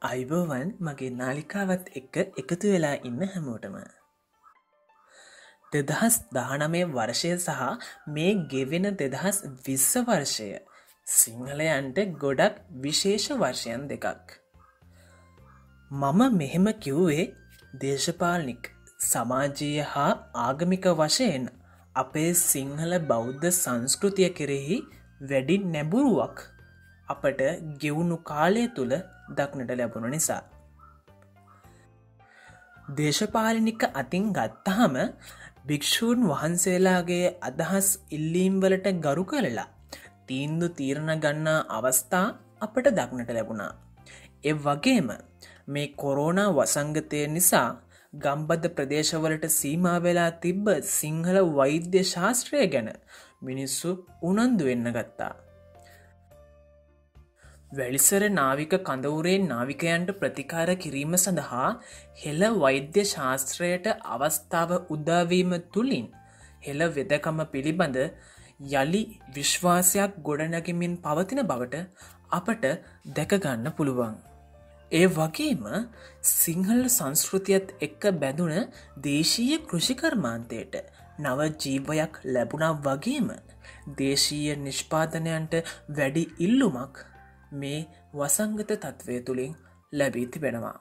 අයිබෝවන් මගේ නාලිකාවත් එක්ක එකතු වෙලා ඉන්න හැමෝටම. 2019 වර්ෂය සහ මේ ගෙවෙන 2020 වර්ෂය සිංහලයන්ට ගොඩක් විශේෂ වර්ෂයන් දෙකක්. මම මෙහෙම කිව්වේ දේශපාලනික සමාජීය හා ආගමික වශයෙන් අපේ සිංහල බෞද්ධ සංස්කෘතිය කෙරෙහි වැඩි නැඹුරුවක් අපට ගෙවුණු කාලය තුළ දක්නට ලැබුණ නිසා. දේශපාලනික අතින් ගත්තහම භික්‍ෂූන් වහන්සේලාගේ අදහස් ඉල්ලීම්වලට ගරු කරලා තීන්දු තීරණ ගන්නා අවස්ථා අපට දක්නට ලැබුණා. ඒ වගේම මේ කොරෝනා වසංගතය නිසා ගම්බද ප්‍රදේශවලට සීමා වෙලා තිබ්බ සිංහල වෛද්‍ය ශාස්ත්‍රය ගැන මිනිස්සු උනන්දු වෙන්න ගත්තා. වැලිසර නාවික කඳවුරේ නාවිකයන්ට ප්‍රතිකාර කිරීම සඳහා හෙළ වෛද්‍ය ශාස්ත්‍රයට අවස්ථාව උදාවීම තුළින් හෙළ වෙදකම පිළිබඳ යළි විශ්වාසයක් ගොඩනැගමින් පවතින බවට අපට දැකගන්න පුළුවන්. ඒ වගේම සිංහල සංස්කෘතියත් එක්ක බැඳුන දේශීය කෘෂිකර්මාන්තයට නව ජීවයක් ලැබුණා වගේම දේශීය නිෂ්පාදනයන්ට වැඩි ඉල්ලුමක් මේ වසංගත තත්ත්වය තුළින් ලැබී තිබෙනවා.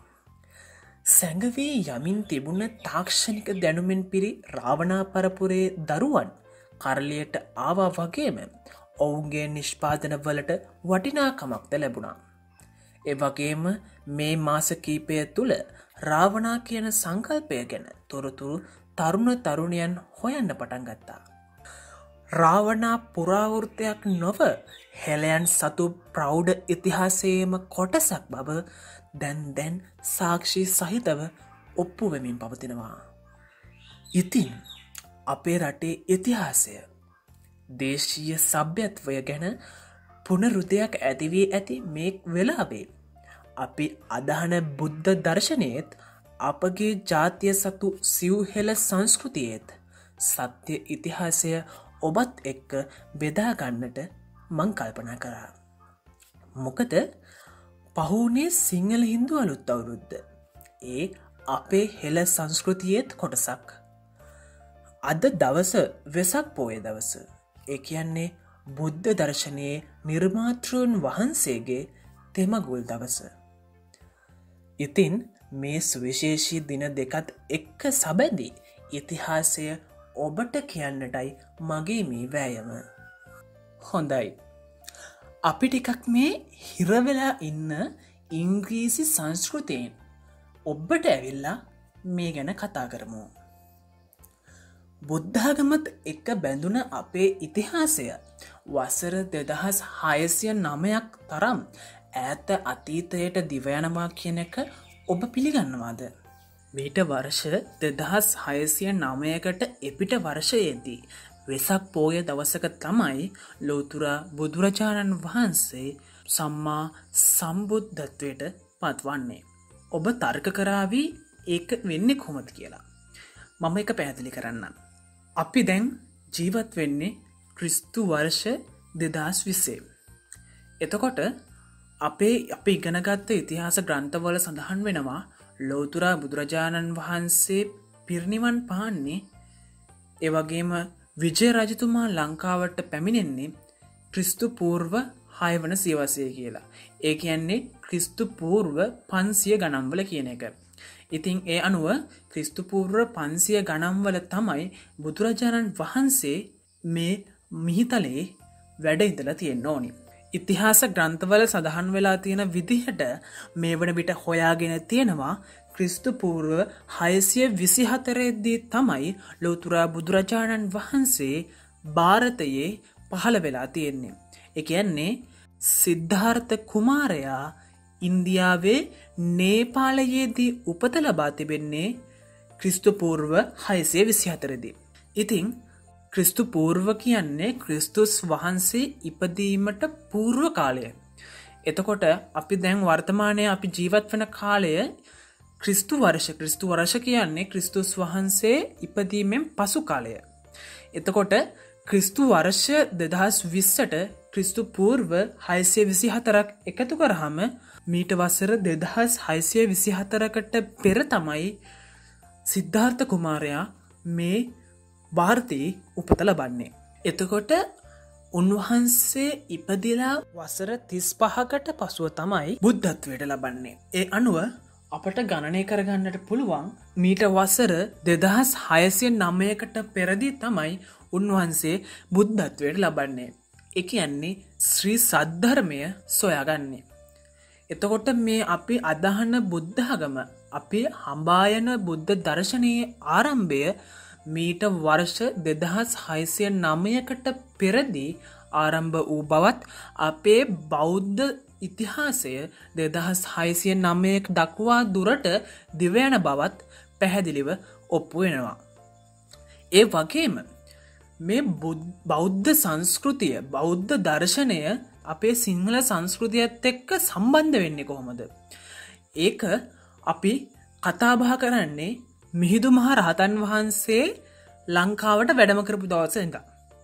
සැඟවී යමින් තිබුණ තාක්ෂණික දැනුමෙන් පිරි රාවණා පරපුරේ දරුවන් කරලියට ආවා වගේම ඔවුන්ගේ නිෂ්පාදනවලට වටිනාකමක්ද ලැබුණා. ඒ වගේම මේ මාස කීපය තුළ රාවණා කියන සංකල්පය ගැන තොරතුරු තරුණ තරුණයන් හොයන්න පටන් ගත්තා. රාවණා පුරාවෘත්තයක් නොව හෙළයන් සතු ප්‍රෞඩ ඉතිහාසයේම කොටසක් බව දැන් සාක්ෂි සහිතව ඔප්පු වෙමින් පවතිනවා. ඉතින් අපේ රටේ ඉතිහාසය දේශීය සභ්‍යත්වය ගැන පුනරුදයක් ඇතිවී ඇති මේ වෙලාවේ අපි අදහන බුද්ධ දර්ශනයත් අපගේ ජාතිය සතු සිව්හෙළ සංස්කෘතියේත් සත්‍ය ඉතිහාසය ඔබත් එක්ක බෙදාගන්නට මං කල්පනා කරා. මොකද පහුනේ සිංහල හින්දු අලුත් අවුරුද්ද. ඒ අපේ හෙළ සංස්කෘතියේත් කොටසක්. අද දවස වෙසක් පෝය දවස. ඒ කියන්නේ බුද්ධ දර්ශනයේ නිර්මාතෘන් වහන්සේගේ තෙමගුල් දවස. ඉතින් මේ සුවිශේෂී දින දෙකත් එක්ක සබැඳී ඉතිහාසය ඔබට කියන්නටයි මගේ මේ වෑයම. හොඳයි. අපි ටිකක් මේ හිරවෙලා ඉන්න ඉංග්‍රීසි සංස්කෘතියෙන් ඔබට ඇවිල්ලා මේ ගැන කතා කරමු. බුද්ධාගමත් එක්ක බැඳුන අපේ ඉතිහාසය වසර 2609ක් තරම් ඈත අතීතයට දිවයනවා කියන එක ඔබ පිළිගන්නවාද? මීට වර්ෂ 2609කට එපිට වර්ෂයේදී වෙසක් පෝය දවසක තමයි ලෝතුරා බුදුරජාණන් වහන්සේ සම්මා සම්බුද්ධත්වයට පත්වන්නේ. ඔබ තර්ක කරාවි ඒක වෙන්නේ කොහොමද කියලා. මම එක පැහැදිලි කරන්නම්. අපි දැන් ජීවත් වෙන්නේ ක්‍රිස්තු වර්ෂ 2020. එතකොට අපි ඉගෙනගත්ත ඉතිහාස ග්‍රන්ථවල සඳහන් වෙනවා ලෝතුරා බුදුරජාණන් වහන්සේ පිරිනිවන් පාන්නේ ඒ වගේම විජය රජතුමා ලංකාවට පැමිණෙන්නේ ක්‍රිස්තු පූර්ව 6 වන සියවසේ කියලා. ඒ කියන්නේ ක්‍රිස්තු පූර්ව 500 ගණන්වල කියන එක. ඉතින් ඒ අනුව ක්‍රිස්තු පූර්ව 500 ගණන්වල තමයි බුදුරජාණන් වහන්සේ මේ මිහිතලේ වැඩ ඉඳලා තියෙන්න ඕනි. ඉතිහාස ග්‍රන්ථවල සඳහන් වෙලා තියෙන විදිහට මේ වන විට හොයාගෙන තියෙනවා ක්‍රිස්තු පූර්ව 624 දී තමයි ලෝතුරා බුදුරජාණන් වහන්සේ ಭಾರತයේ පහළ වෙලා තියෙන්නේ. ඒ කියන්නේ සිද්ධාර්ථ කුමාරයා ඉන්දියාවේ නේපාලයේදී උපත ලබා තිබෙන්නේ ක්‍රිස්තු පූර්ව 624 දී. ඉතින් ක්‍රිස්තු පූර්ව කියන්නේ ක්‍රිස්තුස් වහන්සේ ඉපදීමට පූර්ව කාලය. එතකොට අපි දැන් වර්තමානයේ අපි ජීවත් වන කාලය ක්‍රිස්තු වර්ෂ කියන්නේ ක්‍රිස්තුස් වහන්සේ ඉපදීමෙන් පසු කාලය. එතකොට ක්‍රිස්තු වර්ෂ 2020ට ක්‍රිස්තු පූර්ව 624ක් එකතු කරාම මීට වසර 2624කට පෙර තමයි සිද්ධාර්ථ කුමාරයා මේ ಭಾರತයේ උපත ලබන්නේ. එතකොට උන්වහන්සේ ඉපදිලා වසර 35කට පසුව තමයි බුද්ධත්වයට ලබන්නේ. ඒ අනුව අපට ගණනය කරගන්නට පුළුවන් මීට වසර 2609කට පෙරදී තමයි උන්වහන්සේ බුද්ධත්වයට ලබන්නේ. ඒ කියන්නේ ශ්‍රී සද්ධර්මය සොයාගන්නේ. එතකොට මේ අපි අදහන බුද්ධාගම අපි හඹායන බුද්ධ දර්ශනයේ ආරම්භය මීට වර්ෂ 2609කට පෙරදී ආරම්භ වූ බවත් අපේ බෞද්ධ ඉතිහාසය 2609 දක්වා දුරට දිවයන බවත් පැහැදිලිව ඔප්පු වෙනවා. ඒ වගේම මේ බෞද්ධ සංස්කෘතිය බෞද්ධ දර්ශනය අපේ සිංහල සංස්කෘතියත් එක්ක සම්බන්ධ වෙන්නේ කොහොමද? ඒක අපි කතාබහ කරන්නේ මිහිඳු මහ රහතන් වහන්සේ ලංකාවට වැඩම කරපු දවස ඉඳන්.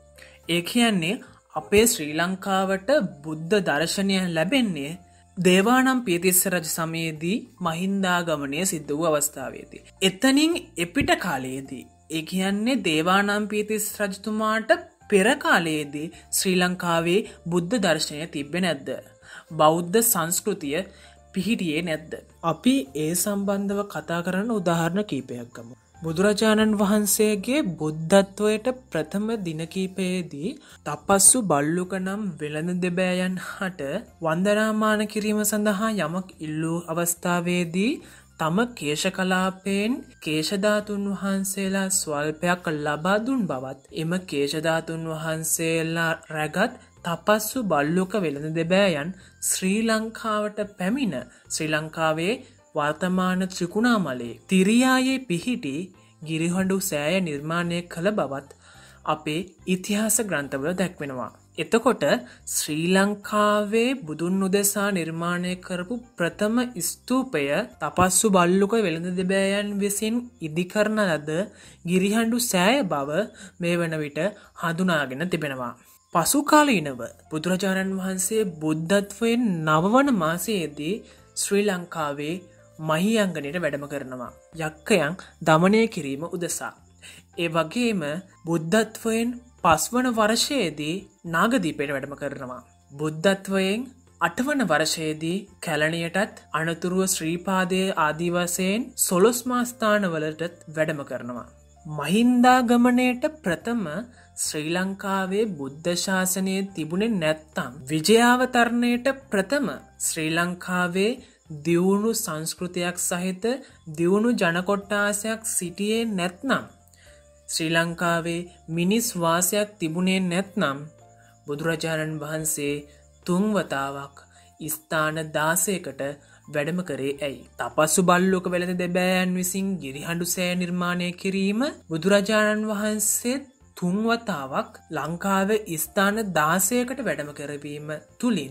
ඒ කියන්නේ අපේ ශ්‍රී ලංකාවට බුද්ධ දර්ශනය ලැබෙන්නේ දේවානම්පියතිස්ස රජ සමයේදී මහින්දාගමනය සිද්ධ වූ අවස්ථාවේදී. එතනින් එපිට කාලයේදී ඒ කියන්නේ දේවානම්පියතිස්ස රජතුමාට පෙර කාලයේදී ශ්‍රී ලංකාවේ බුද්ධ දර්ශනය තිබ්බේ නැද්ද? බෞද්ධ සංස්කෘතිය පිහිටියේ නැද්ද? අපි ඒ සම්බන්ධව කතා කරන උදාහරණ කීපයක් ගමු. බුදුරජාණන් වහන්සේගේ බුද්ධත්වයට ප්‍රථම දින කීපයේදී තපස්සු බල්ලුක නම් වෙළඳ දෙබෑයන් හට වන්දනාමාන කිරීම සඳහා යමක් ඉල්ලූ අවස්ථාවේදී තම කේශකලාපයෙන් කේශධාතුන් වහන්සේලා ස්වල්පයක් ලබා දුන් බවත් එම කේශධාතුන් වහන්සේලා රැගත් තපස්සු බල්ලුක වෙළඳ දෙබෑයන් ශ්‍රී ලංකාවට පැමිණ ශ්‍රී ලංකාවේ වර්තමාන ත්‍රිකුණාමලේ තිරියායේ පිහිටි ගිරිහඬු සෑය නිර්මාණය කළ බවත් අපේ ඉතිහාස ග්‍රන්ථවල දැක්වෙනවා. එතකොට ශ්‍රී ලංකාවේ බුදුන් උදෙසා නිර්මාණය කරපු ප්‍රථම ස්තූපය තපස්සු බල්ලුක වෙළඳ දෙබෑයන් විසින් ඉදිකරන ලද ගිරිහඬු සෑය බව මේ වන විට හඳුනාගෙන තිබෙනවා. පසු කාලීනව බුදුරජාණන් වහන්සේ බුද්ධත්වයෙන් 9 වන මාසයේදී ශ්‍රී ලංකාවේ මහියංගනයට වැඩම කරනවා. යක්කයන් දමනය කිරීම උදෙසා. ඒ වගේම බුද්ධත්වයෙන් 5 වන වර්ෂයේදී නාගදීපයට වැඩම කරනවා. බුද්ධත්වයෙන් 8 වන වර්ෂයේදී කැලණියටත් අනතුරුව ශ්‍රීපාදයේ ආදී වශයෙන් 12 මා ස්ථානවලටත් වැඩම කරනවා. මහින්දාගමනයට ප්‍රථම ශ්‍රී ලංකාවේ බුද්ධ ශාසනය තිබුණේ නැත්තම් විජයාවතරණයට ප්‍රථම ශ්‍රී ලංකාවේ දියුණු සංස්කෘතියක් සහිත දියුණු ජනකොට්ටාසයක් සිටියේ නැත්නම් ශ්‍රී ලංකාවේ මිනිස් වාසයක් තිබුණේ නැත්නම් බුදුරජාණන් වහන්සේ 3 වතාවක් ස්ථාන 16කට වැඩම කරේ ඇයි? තපස්සු බල්ලුක වෙළඳ දෙබෑයන් විසින් ගිරිහඬු සෑය නිර්මාණය කිරීම බුදුරජාණන් වහන්සේ 3 වතාවක් ලංකාවේ ස්ථාන 16කට වැඩම කරවීම තුලින්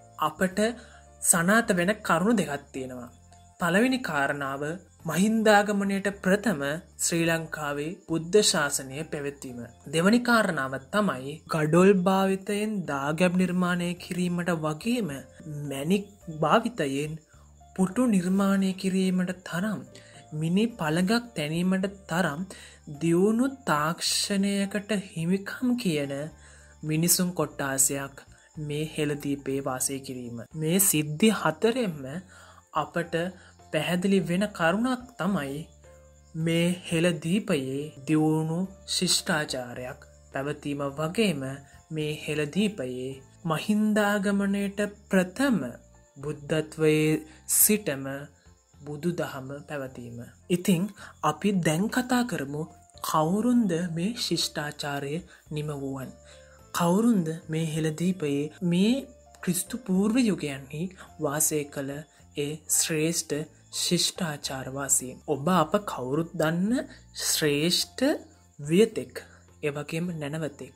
අපට සනාත වෙන කරුණු දෙකක් තියෙනවා. පළවෙනි කාරණාව මහින්දාගමනයට ප්‍රථම ශ්‍රී ලංකාවේ බුද්ධ ශාසනය පැවැත්වීම. දෙවැනි කාරණාව තමයි ගඩොල් භාවිතයෙන් දාගැබ් නිර්මාණය කිරීමට වගේම මැණික් භාවිතයෙන් පුටු නිර්මාණය කිරීමට තරම් මිනි පළඟක් තැනීමට තරම් දියුණු තාක්ෂණයකට හිමිකම් කියන මිනිසුන් කොට්ටාසයක් මේ හෙළදීපේ වාසය කිරීම. මේ සිද්ධි හතරෙන්ම අපට පැහැදිලි වෙන කරුණක් තමයි මේ හෙළදීපයේ දියුණු ශිෂ්ටාචාරයක් පැවතීම වගේම මේ හෙළදීපයේ මහින්දාගමනයට ප්‍රථම බුද්ධත්වයේ සිටම බුදු දහම පැවතීම. ඉතින් අපි දැන් කතා කරමු කවුරුන්ද මේ ශිෂ්ටාචාරය නිමවුවන්. කවුරුන්ද මේ හෙළදීපයේ මේ ක්‍රිස්තු පූර්ව යුගයන්හි වාසය කළ ඒ ශ්‍රේෂ්ඨ ශිෂ්ටාචාරවාසීන්. ඔබ අප කවුරුත් දන්න ශ්‍රේෂ්ඨ වියතෙක් එවගේම නැනවතෙක්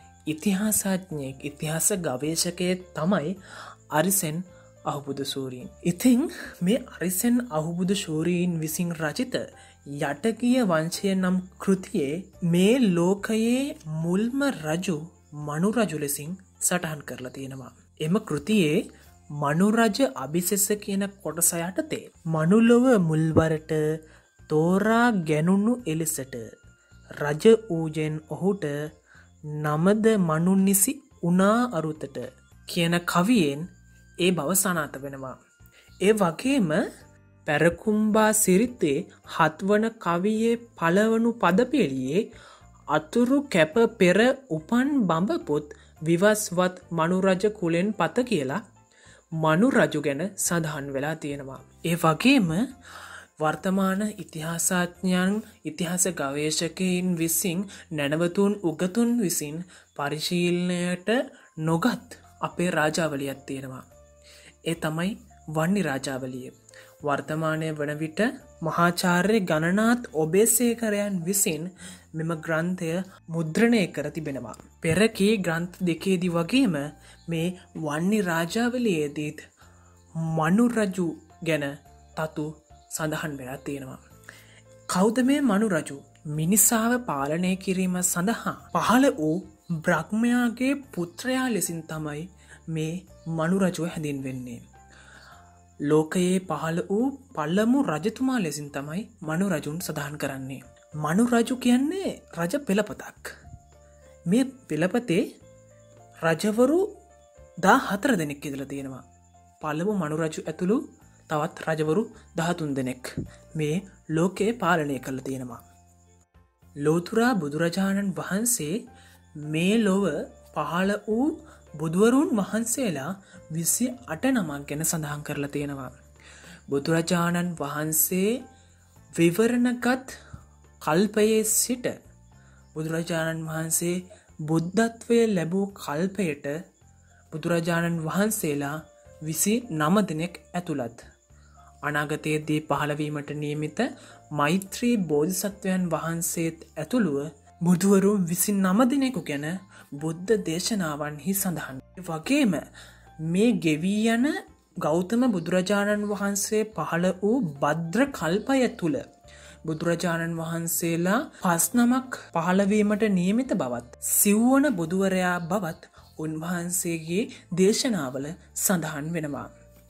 ඉතිහාසඥයෙක් ඉතිහාස ගවේෂකයෙක් තමයි අරිසෙන් අහුබුදු සූරීන්. ඉතින් මේ අරිසෙන් අහුබුදු සූරීන් විසින් රචිත යටකිය වංශය නම් කෘතියේ මේ ලෝකයේ මුල්ම රජු මනුරජු ලෙසින් සටහන් කරලා තියෙනවා. එම කෘතියේ මනුරජ අභිසෙස කියන කොටස යටතේ මනුලොව මුල්වරට තෝරා ගැනුණු එලෙසට රජ ඌජෙන් ඔහුට නමද මනුනිසි උනා අරුතට කියන කවියෙන් ඒ බව සනාත වෙනවා. ඒ වගේම පැරකුම්බා සිරිතේ 7 වන කවියේ පළවනු පදපෙළියේ අතුරු කැප පෙර උපන් බඹපොත් විවස්වත් මනුරජ කුලෙන් පත කියලා මනුරජු ගැන සඳහන් වෙලා තියෙනවා. ඒ වගේම වර්තමාන ඉතිහාසඥයන් ඉතිහාස ගවේෂකයින් විසින් නැනවතුන් උගතුන් විසින් පරිශීලනයට නොගත් අපේ රාජාවලියක් තියෙනවා. ඒ තමයි වන්නි රාජාවලිය. වර්තමානය වන විට මහාචාර්ය ගණනාත් ඔබේසේකරයන් විසින් මෙම ග්‍රන්ථය මුද්‍රණය කර තිබෙනවා. පෙරකී ග්‍රන්ථ දෙකේදී වගේම මේ වන්නි රාජාවලියේදීත් මනුරජු ගැන තතු සඳහන් වෙලා තියෙනවා. කවුද මේ මනුරජු? මිනිසාව පාලනය කිරීම සඳහා පහළ වූ බ්‍රහ්මයාගේ පුත්‍රයා ලෙසින් තමයි මේ මනුරජුව හැඳින්වෙන්නේ. ලෝකයේ පහළ වූ පළමු රජතුමා ලෙසින් තමයි මනුරජුන් සඳහන් කරන්නේ. මනුරජු කියන්නේ රජ පෙළපතක්. මේ පෙළපතේ රජවරු 14 දෙනෙක් ඉඳලා තියෙනවා. පළමු මනුරජු ඇතුළු තවත් රජවරු 13 දෙනෙක් මේ ලෝකයේ පාලනය කරලා තියෙනවා. ලෝතුරා බුදුරජාණන් වහන්සේ මේ ලොව පහළ වූ බුදුවරුන් වහන්සේලා 28 නමක් ගැන සඳහන් කරලා තියෙනවා. බුදුරජාණන් වහන්සේ විවරණගත් කල්පයේ සිට බුදුරජාණන් වහන්සේ බුද්ධත්වය ලැබූ කල්පයට බුදුරජාණන් වහන්සේලා 29 දෙනෙක් ඇතුළත්. අනාගතයේදී පහළවීමට නියමිත මෛත්‍රී බෝධිසත්වයන් වහන්සේත් ඇතුළුව බුදුවරුන් 29 දෙනෙකු ගැන බුද්ධ දේශනාවන්හි සඳහන්. වගේම මේ ගෙවී යන ගෞතම බුදුරජාණන් වහන්සේ පහළ වූ භද්‍ර කල්පය තුළ බුදුරජාණන් වහන්සේලා 5 නමක් පහළවීමට නියමිත බවත් සිව්වන බුදුවරයා බවත් උන්වහන්සේගේ දේශනාවල සඳහන් වෙනවා.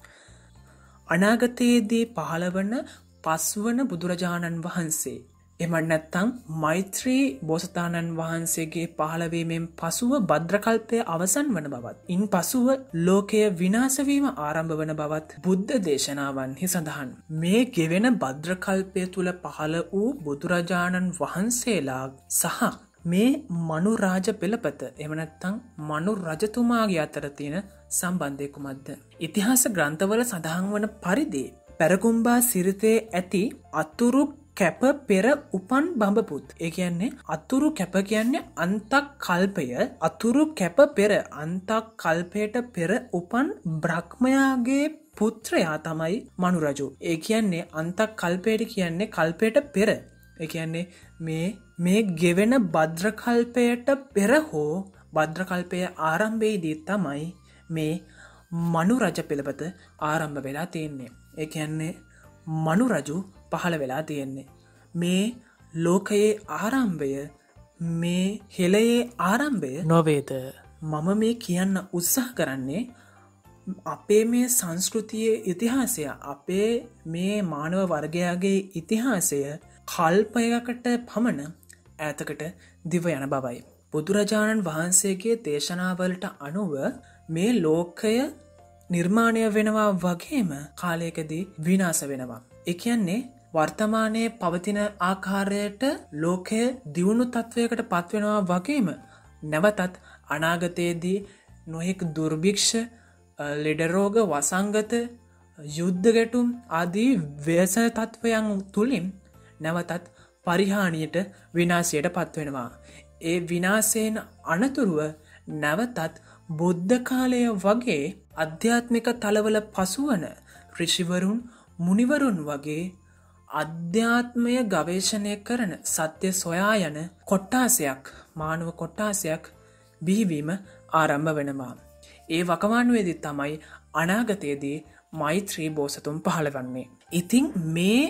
අනාගතයේදී පහළවන 5 වන බුදුරජාණන් වහන්සේ එම නැත්තම් මෛත්‍රී බෝසතාණන් වහන්සේගේ පහළවීමෙන් පසුව භද්‍රකල්පය අවසන් වන බවත් ඉන් පසුව ලෝකය විනාශවීම ආරම්භ වන බවත් බුද්ධ දේශනාවන්හි සඳහන්. මේ ගෙවෙන භද්‍රකල්පය තුළ පහළ වූ බුදුරජාණන් වහන්සේලා සහ මේ මනු රාජ පෙළපත එම නැත්තම් මනු රජතුමාගේ අතර තියෙන සම්බන්ධය කුමක්ද? ඉතිහාස ග්‍රන්ථවල සඳහන් වන පරිදි පැරකුම්බා සිරිතේ ඇති අතුරු කැප පෙර උපන් බඹපුත්. ඒ කියන්නේ අතුරු කැප කියන්නේ අන්තක් කල්පය, අතුරු කැප පෙර අන්තක් කල්පයට පෙර උපන් බ්‍රහ්මයාගේ පුත්‍රයා තමයි මනුරජු. ඒ කියන්නේ අන්තක් කල්පයට කියන්නේ කල්පයට පෙර. ඒ කියන්නේ මේ ගෙවෙන භද්‍රකල්පයට පෙර හෝ භද්‍රකල්පය ආරම්භයේදී තමයි මේ මනුරජ පෙළපත ආරම්භ වෙලා තියෙන්නේ. ඒ කියන්නේ මනුරජු පහළ වෙලා තියෙන්නේ. මේ ලෝකයේ ආරම්භය, මේ හෙළයේ ආරම්භය නොවේද? මම මේ කියන්න උත්සාහ කරන්නේ අපේ මේ සංස්කෘතියේ ඉතිහාසය, අපේ මේ මානව වර්ගයාගේ ඉතිහාසය කල්පයකට පමණ ඈතකට දිව යන බවයි. බුදුරජාණන් වහන්සේගේ දේශනාවලට අනුව මේ ලෝකය නිර්මාණය වෙනවා වගේම කාලයකදී විනාශ වෙනවා. ඒ කියන්නේ වර්තමානයේ පවතින ආකාරයට ලෝකය දියුණු තත්වයකට පත්වෙනවා වගේම නැවතත් අනාගතයේදී නොයෙක් දුර්භික්ෂ, ලෙඩරෝග, වසංගත, යුද්ධ ගැටුම් ආදී ව්‍යසන තත්වයන් තුලින් නැවතත් පරිහානියට, විනාශයට පත්වෙනවා. ඒ විනාශයෙන් අනතුරුව නැවතත් බුද්ධ කාලය වගේ අධ්‍යාත්මික තලවල පසුවන ඍෂිවරුන්, මුනිවරුන් වගේ අධ්‍යාත්මය ගවේෂණය කරන සත්‍ය සොයා යන කොට්ටාසයක්, මානව කොට්ටාසයක් බිහිවීම ආරම්භ වෙනවා. ඒ වකවානුවේදී තමයි අනාගතයේදී මෛත්‍රී බෝසතුන් පහළවන්නේ. ඉතින් මේ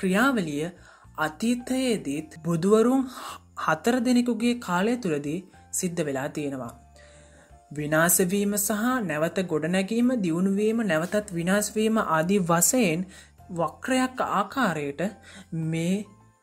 ක්‍රියාවලිය අතීතයේදීත් බුදුවරුන් 4 දෙනෙකුගේ කාලය තුලදී සිද්ධ වෙලා තියෙනවා. විනාශවීම සහ නැවත ගොඩනැගීම දියුණුවීම නැවතත් විනාශවීම ආදී වශයෙන් වක්‍රයක් ආකාරයට මේ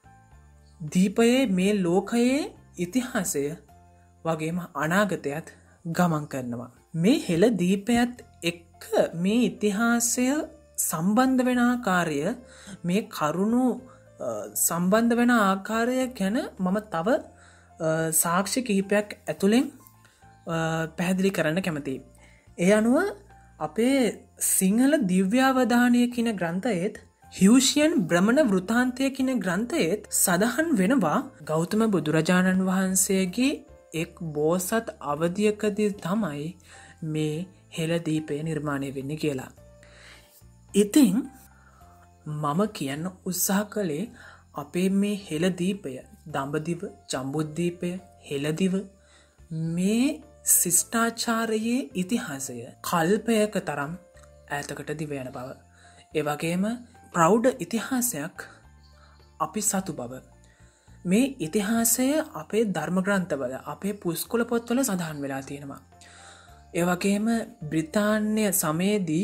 දීපයේ මේ ලෝකයේ ඉතිහාසය වගේම අනාගතයත් ගමන් කරනවා. මේ හෙළ දීපයත් එක්ක මේ ඉතිහාසය සම්බන්ධ වෙන ආකාරය මේ කරුණු සම්බන්ධ වෙන ආකාරය ගැන මම තව සාක්ෂි කිහිපයක් ඇතුළෙන් පැහැදිලි කරන්න කැමතියි. ඒ අනුව අපේ සිංහල දිව්‍යාවධානය කියන ග්‍රන්ථයේත් හියුෂියන් බ්‍රමණ වෘතාන්තය කියන ග්‍රන්ථයේත් සඳහන් වෙනවා ගෞතම බුදුරජාණන් වහන්සේගේ එක් බෝසත් අවධියකදී තමයි මේ හෙළදීපය නිර්මාණය වෙන්න කියලා. ඉතින් මම කියන්න උත්සාහ කළේ අපේ මේ හෙළදීපය දඹදිව ජම්බුද්දීපය හෙළදිව මේ ශිෂ්ටාචාරයේ ඉතිහාසය කල්පයක තරම් ඈතකට දිව යන බව. එවගේම ප්‍රෞඩ ඉතිහාසයක් අපි සතු බව. මේ ඉතිහාසය අපේ ධර්මග්‍රන්ථවල අපේ පුස්කොළ පොත්වල සඳහන් වෙලා තියෙනවා. එවගේම බ්‍රිතාන්‍ය සමයේදී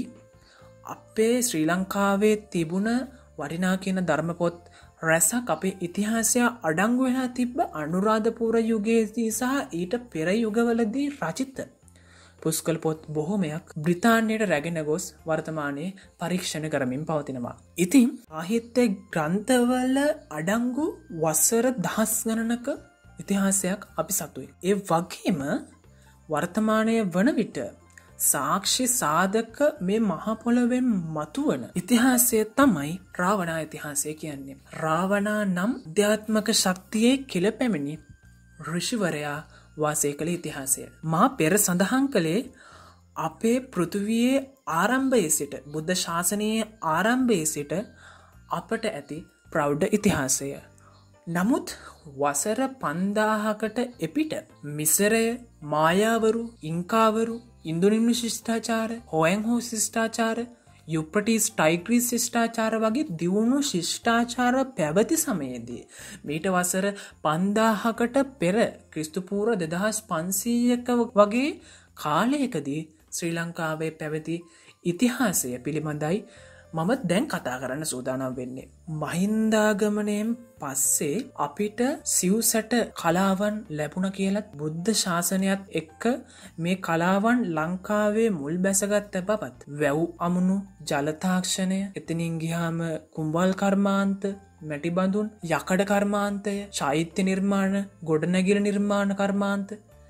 අපේ ශ්‍රී ලංකාවේ තිබුණ වටිනා කියන ධර්මපොත් රැසක් අපේ ඉතිහාසය අඩංගු වෙලා තිබ්බ අනුරාධපුර යුගයේදී සහ ඊට පෙර යුගවලදී රචිත පුස්කොළ පොත් බොහොමයක් බ්‍රිතාන්‍යයට රැගෙන ගොස් වර්තමානයේ පරීක්ෂණ කරමින් පවතිනවා. ඉතින් සාහිත්‍ය ග්‍රන්ථවල අඩංගු වසර දහස් ගණනක ඉතිහාසයක් අපි සතුයි. ඒ වගේම වර්තමානය වන විට සාක්ෂි සාධක මේ මහපොළොවෙන් මතුවන ඉතිහාසය තමයි රාවණා ඉතිහාසය කියන්නේ. රාවණා නම් අධ්‍යාත්මක ශක්තියේ කෙළපැමිණි ඍෂිවරයා වාසය කළ ඉතිහාසය. මා පෙර සඳහන් කළේ අපේ පෘථිවියේ ආරම්භයේ සිට බුද්ධ ශාසනයේ ආරම්භයේ සිට අපට ඇති ප්‍රෞඩ ඉතිහාසය. නමුත් වසර 5000කට එපිට මිසරය මායාවරු ඉන්කාවරු ඉන්දුනිම්න ශිෂ්ඨාචාර හොයන් හෝ ශිෂ්ඨාචාර යුප්‍රටිස් ටයිග්‍රීස් ශිෂ්ඨාචාර වගේ දියුණු ශිෂ්ඨාචාර පැවති සමයේදී මීට වසර 5000කට පෙර ක්‍රිස්තුපූර්ව 2500ක වගේ කාලයකදී ශ්‍රී ලංකාවේ පැවති ඉතිහාසය පිළිබඳයි මම දැන් කතා කරන්න සූදානම් වෙන්නේ. මහින්දාගමනයෙන් පස්සේ අපිට සිව්සැට කලාවන් ලැබුණ කියලත් බුද්ධ ශාසනයත් එක්ක මේ කලාවන් ලංකාවේ මුල් බැසගත්ත බවත් වැව් අමුණු ජලතාක්ෂණය එතනින් ගියාම කුම්බල් කර්මාන්ත මැටිබඳුන් යකඩ කර්මාන්තය චෛත්‍ය නිර්මාණ ගොඩනැගිලි නිර්මාණ කර්මාන්ත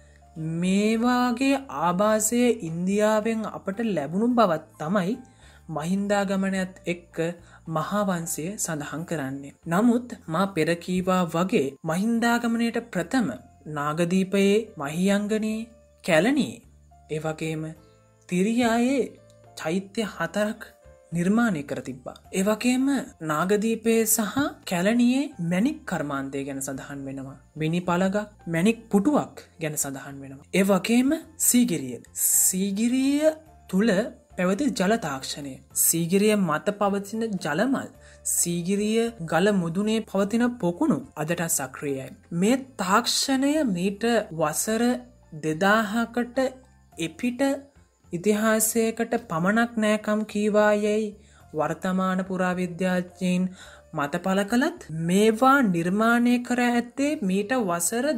මේවාගේ ආභාසය ඉන්දියාවෙන් අපට ලැබුණු බවත් තමයි මහින්දාගමනයත් එක්ක මහාවංශය සඳහන් කරන්නේ. නමුත් මා පෙර කීවා වගේ මහින්දාගමනයට ප්‍රථම නාගදීපයේ මහියංගනයේ කැලණියේ ඒ වගේම තිරියායේ චෛත්‍ය 4ක් නිර්මාණය කර තිබ්බා. ඒ වගේම නාගදීපයේ සහ කැලණියේ මැණික් කර්මාන්තය ගැන සඳහන් වෙනවා. මිනිපලගක් මැණික් පුටුවක් ගැන සඳහන් වෙනවා. ඒ වගේම සීගිරිය තුල පැවති ජල තාක්ෂණය සීගිරිය මත පවතින ජලමල් සීගිරිය ගල මුදුනේ පවතින පොකුණු අදට සක්‍රියයි. මේ තාක්ෂණය මීට වසර 2000කට එපිට ඉතිහාසයකට පමණක් නෑකම් කීවායැයි වර්තමාන පුරාවිද්‍යාඥයින් මත පළ කළත් මේවා නිර්මාණය කර ඇත්තේ මීට වසර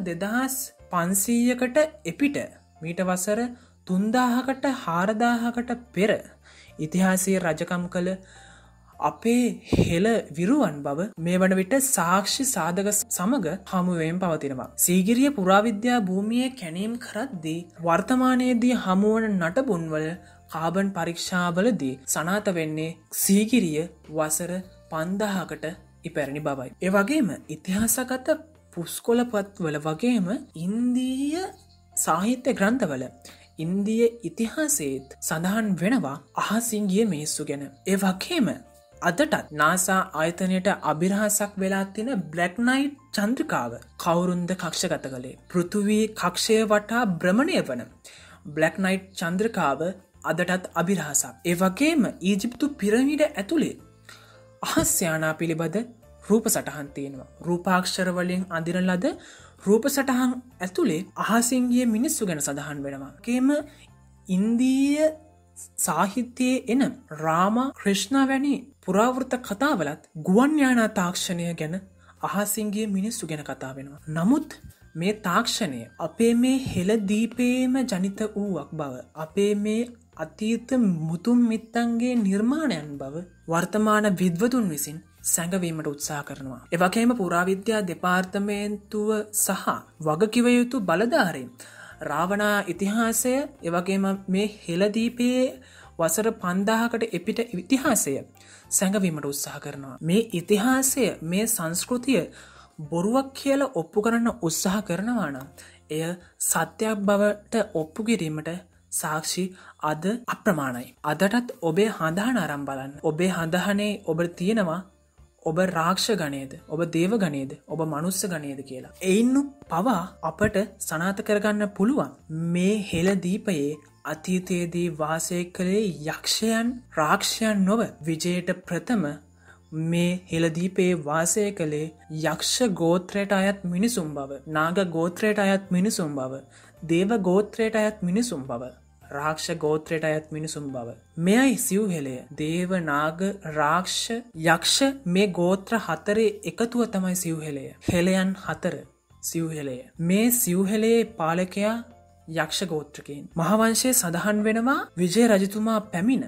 2500කට එපිට මීට වසර 3000කට 4000කට පෙර ඉතිහාසයේ රජකම් කළ අපේ හෙළ විරුවන් බව මේ වන විට සාක්ෂි සාධක සමග හමුවෙන් පවතිනවා. සීගිරිය පුරාවිද්‍යා භූමියේ කැණීම් කරද්දී වර්තමානයේදී හමුවන නටබුන්වල කාබන් පරීක්ෂාවලදී සනාථ වෙන්නේ සීගිරිය වසර 5000කට ඉපැරණි බවයි. ඒ වගේම ඉතිහාසගත පුස්කොළ පත්වල වගේම ඉන්දීය සාහිත්‍ය ග්‍රන්ථවල ඉන්දිය ඉතිහාසයේත් සඳහන් වෙනවා අහසින් ගිය මිනිස්සු ගැන. ඒ වගේම අදටත් නාසා ආයතනයට අභිරහසක් වෙලා තියෙන බ්ලැක් නයිට් චන්ද්‍රිකාව කවුරුන්ද කක්ෂගත කළේ? පෘථිවි කක්ෂය වටා භ්‍රමණය වන බ්ලැක් නයිට් චන්ද්‍රිකාව අදටත් අභිරහසක්. ඒ වගේම ඊජිප්තු පිරමීඩ ඇතුලේ අහස් යානා පිළිබඳ රූප සටහන් තියෙනවා. රූපාක්ෂර වලින් අඳින ලද රූප සටහන් ඇතුලේ අහසින් ගිය මිනිස්සු ගැන සඳහන් වෙනවා. ඒකෙම ඉන්දීය සාහිත්‍යයේ එන රාමා ක්‍රිෂ්ණා වැනි පුරාවෘත කතාවලත් ගුවන් යානා තාක්ෂණය ගැන අහසින් ගිය මිනිස්සු ගැන කතා වෙනවා. නමුත් මේ තාක්ෂණය අපේ මේ හෙළදීපේම ජනිත වූවක් බව, අපේ මේ අතීත මුතුන් මිත්තන්ගේ නිර්මාණයන් බව වර්තමාන විද්වතුන් විසින් සැඟවීමට උත්සාහ කරනවා. එවැගේම පුරාවිද්‍යා දෙපාර්තමේන්තුව සහ වගකිව යුතු බලධාරීන් රාවණා ඉතිහාසය, එවැගේම මේ හෙළදීපයේ වසර 5000කට එපිට ඉතිහාසය සැඟවීමට උත්සාහ කරනවා. මේ ඉතිහාසය, මේ සංස්කෘතිය බොරුවක් කියලා ඔප්පු කරන්න උත්සාහ කරනවා නම් එය සත්‍යයක් බවට ඔප්පු කිරීමට සාක්ෂි අද අප්‍රමාණයි. අදටත් ඔබේ හඳහන අරන් බලන්න. ඔබේ හඳහනේ ඔබට තියෙනවා ඔබ රාක්ෂ ගණයද, ඔබ දේව ගණයද, ඔබ මනුස්ස ගණයද කියලා. එයින්නු පවා අපට සනාථ කරගන්න පුළුවන් මේ හෙළදීපයේ අතීතයේදී වාසය කළේ යක්ෂයන්, රාක්ෂයන් නොව විජයට ප්‍රථම මේ හෙළදීපයේ වාසය කළේ යක්ෂ ගෝත්‍රයට අයත් මිනිසුන් බව, නාග ගෝත්‍රයට අයත් මිනිසුන් බව, දේව ගෝත්‍රයට අයත් මිනිසුන් බව, රාක්ෂ ගෝත්‍රයට අයත් මිනිසුන් බව. මෙයයි සිව්හෙළය. දේව, නාග, රාක්ෂ, යක්ෂ මේ ගෝත්‍ර හතරේ එකතුව තමයි සිව්හෙළය. හෙළයන් හතර සිව්හෙළය. මේ සිව්හෙළයේ පාලකයා යක්ෂ ගෝත්‍රකයන්. මහවංශයේ සඳහන් වෙනවා විජය රජතුමා පැමිණ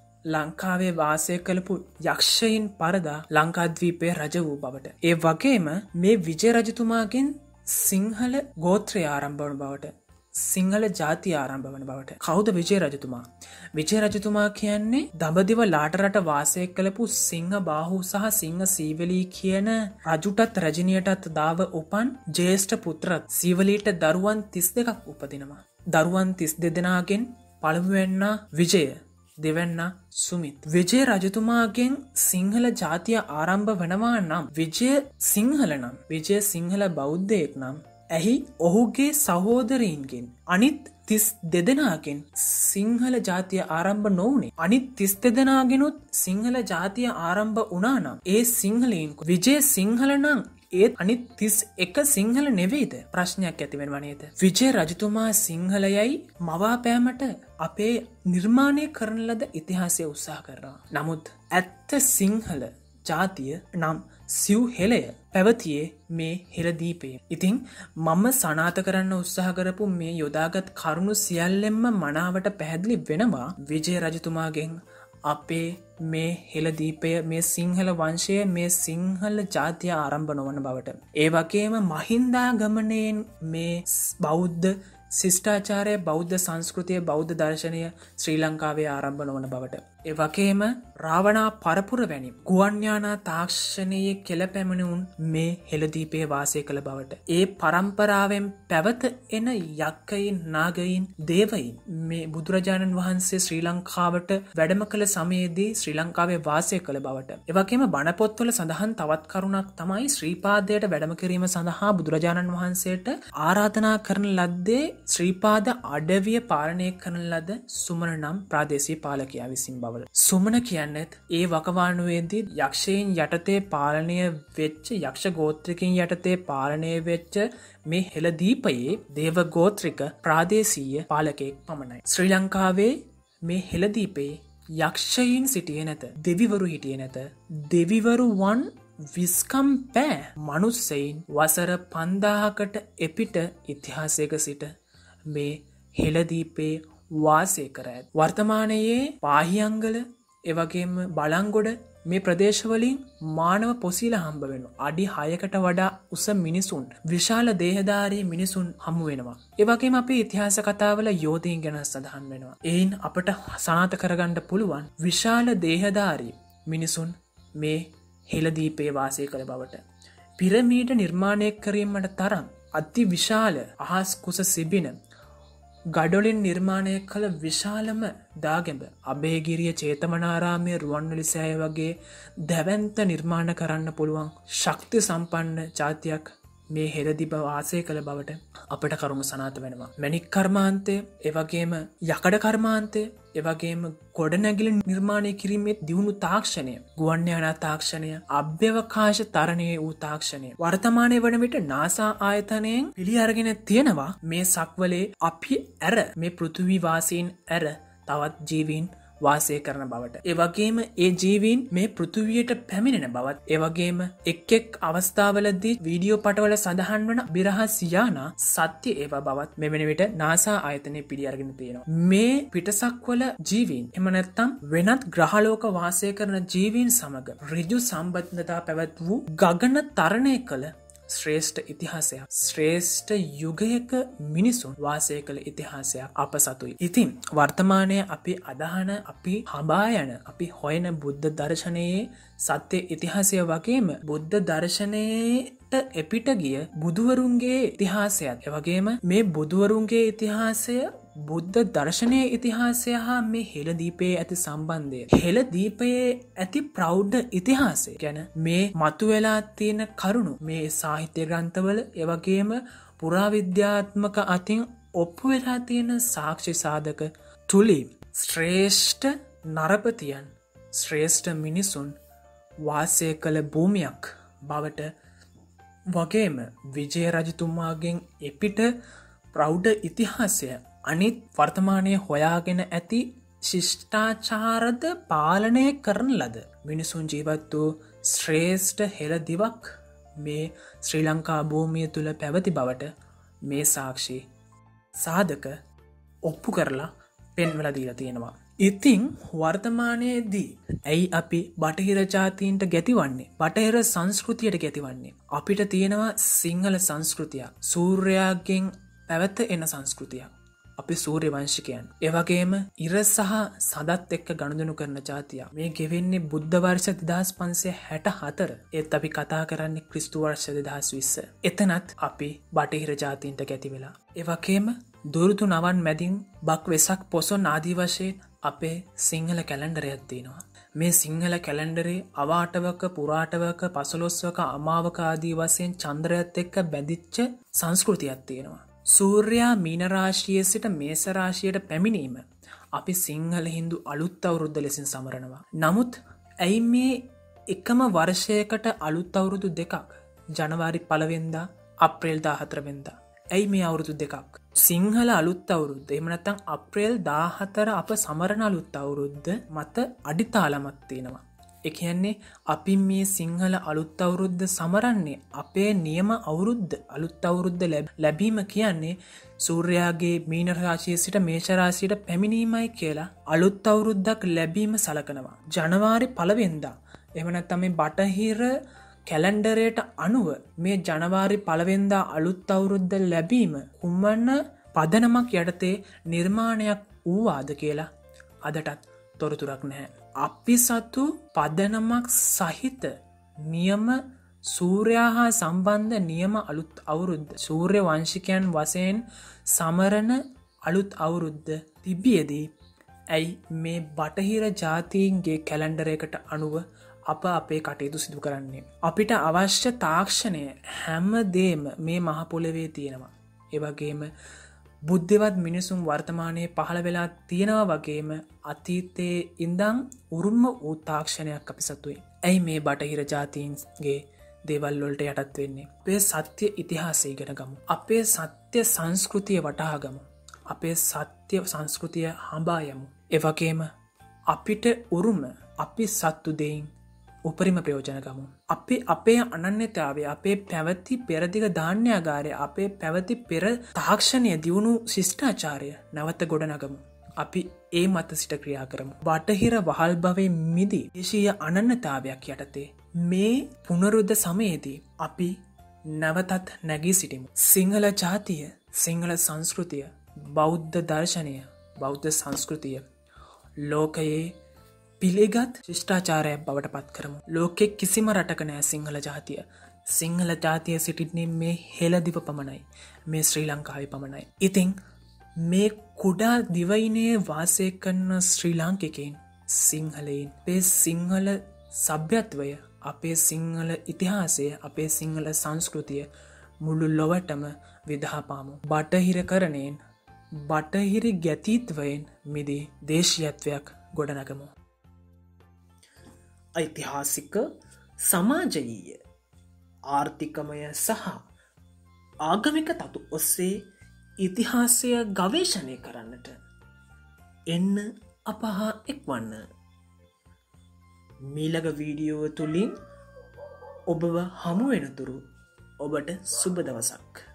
ලංකාවේ වාසය කළපු යක්ෂයින් පරදා ලංකාද්වීපයේ රජ වූ බවට. ඒ වගේම මේ විජය රජතුමාගෙන් සිංහල ගෝත්‍රය ආරම්භ වන බවට, සිංහල ජාතිය ආරම්භ වන බවට. කවුද විජය රජතුමා? විජය රජතුමා කියන්නේ දඹදිව ලාටරට වාසය කළපු සිංහ බාහු සහ සිංහ සීවලී කියන රජුටත් රජිනියටත් දාව උපන් ජේෂ්ඨ පුත්‍රත්. සීවලීට දරුවන් 32ක් උපදිනවා. දරුවන් 32 දෙනාගෙන් පළමුවෙන්න විජය, දෙවැන්න සුමිත්. විජය රජතුමාගෙන් සිංහල ජාතිය ආරම්භ වනවා නම් විජය සිංහල නම්, විජය සිංහල බෞද්ධයෙක් නම් ඇහි ඔහුගේ සහෝදරීන්ගෙන් අනිත් 32 දෙනාගෙන් සිංහල ජාතිය ආරම්භ නොවුනේ. අනිත් 32 දෙනාගෙනුත් සිංහල ජාතිය ආරම්භ වුණා නම් ඒ සිංහලයින් විජය සිංහල නම් ඒත් අනිත් 31 සිංහල නෙවෙයිද? ප්‍රශ්නයක් ඇති වෙනවා නේද? විජය රජතුමා සිංහලයයි මවාපෑමට අපේ නිර්මාණය කරන ලද ඉතිහාසය උත්සාහ කරනවා. නමුත් ඇත්ත සිංහල ජාතිය නම් සිව්හෙළය පැවතියේ මේ හෙළදීපයේ. ඉතින් මම සනාථ කරන්න උත්සාහ කරපු මේ යොදාගත් කරුණු සියල්ලෙන්ම මනාවට පැහැදිලි වෙනවා විජය රජතුමාගෙන් අපේ මේ හෙළදීපය, මේ සිංහල වංශය, මේ සිංහල ජාතිය ආරම්භ නොවන බවට. ඒ වගේම මහින්දාගමනයෙන් මේ බෞද්ධ ශිෂ්ටාචාරය, බෞද්ධ සංස්කෘතිය, බෞද්ධ දර්ශනය ශ්‍රී ලංකාවේ ආරම්භ නොවන බවට. ඒ වගේම රාවණා පරපුර වැනි ගුවන්යානා තාක්ෂණයේ කෙළපැමිණුන් මේ හෙළදීපයේ වාසය කළ බවට. ඒ පරම්පරාවෙන් පැවත එන යක්කයින්, නාගයින්, දේවයින් මේ බුදුරජාණන් වහන්සේ ශ්‍රී ලංකාවට වැඩම කළ සමයේදී ශ්‍රී ලංකාවේ වාසය කළ බවට. ඒ වගේම බණ පොත්වල සඳහන් තවත් කරුණක් තමයි ශ්‍රී පාදයට වැඩම කිරීම සඳහා බුදුරජාණන් වහන්සේට ආරාධනා කරන ලද්දේ ශ්‍රීපාද අඩවිය පාලනය කරන ලද සුමන නම් ප්‍රාදේශීය පාලකයා විසින් බව. සුමන කියන්නේත් ඒ වකවානුවේදී යක්ෂයන් යටතේ පාලනය වෙච්ච, යක්ෂ ගෝත්‍රිකයන් යටතේ පාලනය වෙච්ච මේ හෙළදීපයේ දේව ගෝත්‍රික ප්‍රාදේශීය පාලකයෙක් පමණයි. ශ්‍රී ලංකාවේ මේ හෙළදීපයේ යක්ෂයන් සිටියේ නැත, දෙවිවරු හිටියේ නැත. දෙවිවරු වන් විස්කම් පෑ මනුස්සයින් වසර 5000කට එපිට ඉතිහාසයක සිට මේ හෙළදීපේ වාසය කර ඇත. වර්තමානයේ පාහියංගල, එවගේම බලංගොඩ මේ ප්‍රදේශවලින් මානව පොසිල හම්බ වෙනවා. අඩි 6කට වඩා උස මිනිසුන්, විශාල දේහධාරී මිනිසුන් හමු වෙනවා. ඒ වගේම අපේ ඉතිහාස කතාවල යෝධීන් ගැන සඳහන් වෙනවා. එයින් අපට සනාථ කරගන්න පුළුවන් විශාල දේහධාරී මිනිසුන් මේ හෙළදීපේ වාසය කළ බවට. පිරමීඩ නිර්මාණය කිරීමට තරම් අති විශාල අහස් කුස සිබින ගඩොලින් නිර්මාණය කළ විශාලම දාගැබ අබේගිරිය චේතමනාරාමය, රුවන්වැලි සෑය වගේ දැවැන්ත නිර්මාණ කරන්න පුළුවන් ශක්ති සම්පන්න ජාතියක් මේ හෙළදිව වාසය කළ බවට අපට කරුණු සනාත වෙනවා. මැණික් කර්මාන්තය, එවැගේම යකඩ කර්මාන්තය, එවැගේම ගොඩනැගිලි නිර්මාණය කිරීමේ දියුණු තාක්ෂණය, ගුවන් යානා තාක්ෂණය, අභ්‍යවකාශ තරණයේ වූ තාක්ෂණය වර්තමානයේ වන විට නාසා ආයතනයෙන් පිළි අරගෙන තියෙනවා මේ සක්වලේ අපි ඇර මේ පෘථිවි වාසීන් ඇර තවත් ජීවීන් වාසය කරන බවට. එවගේම ඒ ජීවීන් මේ පෘථිවියට පැමිණෙන බවත්, එවගේම එක් අවස්ථාවලදී වීඩියෝ පටවල සඳහන් වන බිරහස් යානා සත්‍ය ඒව බවත් මෙවැනි විට නාසා ආයතනය පිළි අරගෙන තියෙනවා. මේ පිටසක්වල ජීවීන් එහෙම නැත්නම් වෙනත් ග්‍රහලෝක වාසය කරන ජීවීන් සමග ඍජු සම්බන්ධතා පැවැත් වූ ගගන තරණය කළ ශ්‍රේෂ්ඨ ඉතිහාසයක්, ශ්‍රේෂ්ඨ යුගයක මිනිසුන් වාසය කළ ඉතිහාසයක් අප සතුයි. ඉතින් වර්තමානයේ අපි අදහන, අපි හඹා යන, අපි හොයන බුද්ධ දර්ශනයේ සත්‍ය ඉතිහාසය වගේම බුද්ධ දර්ශනයට එපිට ගිය බුදුවරුන්ගේ ඉතිහාසයත්, එවගේම මේ බුදුවරුන්ගේ ඉතිහාසය බුද්ධ දර්ශනයේ ඉතිහාසය හා මේ හෙළදීපයේ ඇති සම්බන්ධය, හෙළදීපයේ ඇති ප්‍රෞද්ධ ඉතිහාසය ගැන මේ මතුවෙලා තියෙන කරුණු මේ සාහිත්‍ය ග්‍රන්ථවල, එවගේම පුරාවිද්‍යාත්මක අතින් ඔප්පු වෙලා තියෙන සාක්ෂි සාධක තුලින් ශ්‍රේෂ්ඨ නරපතියන්, ශ්‍රේෂ්ඨ මිනිසුන් වාසය කළ භූමියක් බවට, වගේම විජය රජතුමාගෙන් එපිට ප්‍රෞද්ධ ඉතිහාසය අනිත් වර්තමානයේ හොයාගෙන ඇති ශිෂ්ටාචාරද පාලනය කරන ලද මිනිසුන් ජීවත් වූ ශ්‍රේෂ්ඨ හෙළදිවක් මේ ශ්‍රී ලංකා භූමිය තුල පැවති බවට මේ සාක්ෂි සාධක ඔප්පු කරලා පෙන්වලා දීලා තියෙනවා. ඉතින් වර්තමානයේදී ඇයි අපි බටහිර ජාතීන්ට ගැතිවන්නේ, බටහිර සංස්කෘතියට ගැතිවන්නේ? අපිට තියෙනවා සිංහල සංස්කෘතිය, සූර්යයාගෙන් පැවත එන සංස්කෘතියක්. අපි සූර්ය වංශිකයන්. එවැගේම ඉර සහ සදත් එක්ක ගනුදෙනු කරන ජාතියක්. මේ ගෙවෙන්නේ බුද්ධ වර්ෂ 2564. ඒත් අපි කතා කරන්නේ ක්‍රිස්තු වර්ෂ 2020. එතනත් අපි බටහිර ජාතීන්ට ගැති වෙලා. එවැගේම දුරුතු නවන් මැදින් බක් වෙසක් පොසොන් ආදී වශයෙන් අපේ සිංහල කැලෙන්ඩරයක් තියෙනවා. මේ සිංහල කැලෙන්ඩරේ අවාටවක, පුරාටවක, පසළොස්වක, අමාවක ආදී වශයෙන් චන්ද්‍රයත් එක්ක බැඳිච්ච සංස්කෘතියක් තියෙනවා. සූර්යයා මීන රාශියේ සිට මේෂ රාශියට පැමිණීම අපි සිංහල හින්දු අලුත් අවුරුද්ද ලෙසින් සමරනවා. නමුත් ඇයි මේ එකම වර්ෂයකට අලුත් අවුරුදු දෙකක්, ජනවාරි 1 වෙනිදා, අප්‍රේල් 14 වෙනිදා, ඇයි මේ අවුරුදු දෙකක්? සිංහල අලුත් අවුරුද්ද, එහෙම නැත්නම් අප්‍රේල් 14 අප සමරන අලුත් අවුරුද්ද මත අඩිතාලමක් තියෙනවා. ඒ කියන්නේ අපි මේ සිංහල අලුත් අවුරුද්ද සමරන්නේ අපේ නියම අවුරුද්ද, අලුත් අවුරුද්ද ලැබීම කියන්නේ සූර්යාගේ මීන රාශිය සිට මේෂ රාශියට පැමිණීමයි කියලා අලුත් අවුරුද්දක් ලැබීම සලකනවා. ජනවාරි 1 වෙනිදා, එහෙම නැත්නම් මේ බටහිර කැලෙන්ඩරයට අනුව මේ ජනවාරි 1 වෙනිදා අලුත් අවුරුද්ද ලැබීම කුමන පදනමක් යටතේ නිර්මාණයක් වූවාද කියලා අදටත් තොරතුරක් නැහැ. අපි සතු පදනමක් සහිත නියම සූර්යා හා සම්බන්ධ නියම අලුත් අවුරුද්ද, සූර්ය වංශිකයන් වශයෙන් සමරන අලුත් අවුරුද්ද තිබියදී ඇයි මේ බටහිර ජාතීන්ගේ කැලෙන්ඩරයකට අනුව අප අපේ කටයුතු සිදු කරන්නේ? අපිට අවශ්‍ය තාක්ෂණය හැමදේම මේ මහ පොළවේ තියෙනවා. ඒ වගේම බුද්ධිවත් මිනිසුන් වර්තමානයේ පහළ වෙලා තියෙනවා වගේම අතීතයේ ඉඳන් උරුම වූ තාක්ෂණයක් අපි සතුයි. ඇයි මේ බටහිර ජාතීන්ගේ දේවල් වලට යටත් වෙන්නේ? අපේ සත්‍ය ඉතිහාසය ඉගෙන ගමු. අපේ සත්‍ය සංස්කෘතිය වටහා ගමු. අපේ සත්‍ය සංස්කෘතිය හඹා යමු. ඒ වගේම අපිට උරුම අපි සත්තු දෙයින් උපරිම ප්‍රයෝජන ගමු. අපි අපේ අනන්‍යතාවය, අපේ පැවති පෙරදිග ධාන්‍යාගාරය, අපේ පැවති පෙර තාක්ෂණය දියුණු ශිෂ්ටාචාරය නැවත ගොඩනගමු. අපි ඒ මත සිට ක්‍රියා කරමු. බටහිර වහල් භවයේ මිදී දේශීය අනන්‍යතාවයක් යටතේ මේ පුනරුද්ධ සමයේදී අපි නැවතත් නැගී සිටිමු. සිංහල ජාතිය, සිංහල සංස්කෘතිය, බෞද්ධ දර්ශනය, බෞද්ධ සංස්කෘතිය ලෝකයේ පිළිගත් ශිෂ්ටාචාරයක් බවට පත් කරමු. ලෝකෙ කිසිම රටක නෑ සිංහල ජාතිය. සිංහල ජාතිය සිටින්නේ මේ හෙළදිව පමණයි, මේ ශ්‍රී ලංකාවේ පමණයි. ඉතින් මේ කුඩා දිවයිනේ වාසය කරන ශ්‍රී ලාංකිකයින්, සිංහලයින්, අපේ සිංහල සභ්‍යත්වය, අපේ සිංහල ඉතිහාසය, අපේ සිංහල සංස්කෘතිය මුළු ලොවටම විදහාපාමු. බටහිරකරණයෙන් බටහිරි ගැතිත්වයෙන් මිදී දේශීයත්වයක් ගොඩනගමු. ඓතිහාසික සමාජයීය ආර්ථිකමය සහ ආගමික තතු ඔස්සේ ඉතිහාසය ගවේශණය කරන්නට එන්න අපහා එක්වන්න. මීළඟ වීඩියෝව තුළින් ඔබව හමුවෙනතුරු ඔබට සුබ දවසක්.